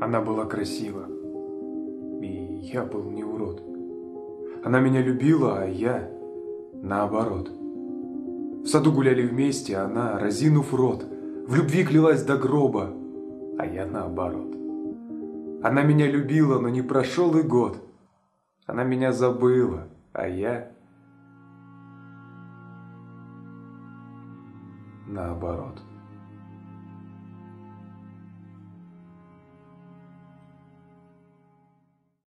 Она была красива, и я был не урод. Она меня любила, а я наоборот. В саду гуляли вместе, она, разинув рот, в любви клялась до гроба, а я наоборот. Она меня любила, но не прошел и год. Она меня забыла, а я наоборот.